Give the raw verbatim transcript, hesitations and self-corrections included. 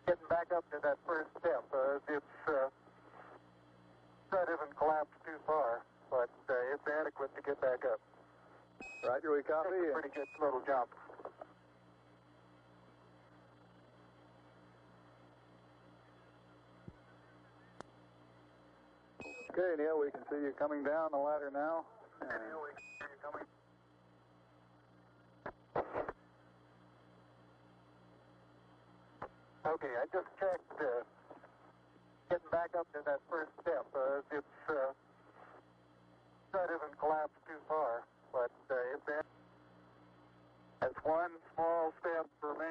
getting back up to that first step. Uh, it's uh, that isn't collapsed too far, but uh, it's adequate to get back up. Roger, we copy. It's a pretty good little jump. Okay, Neil, we can see you coming down the ladder now. Okay, Neil, we can see you coming. Okay, I just checked. Uh, getting back up to that first step. Uh, it's uh, that isn't collapsed too far, but uh, it's that's one small step for man.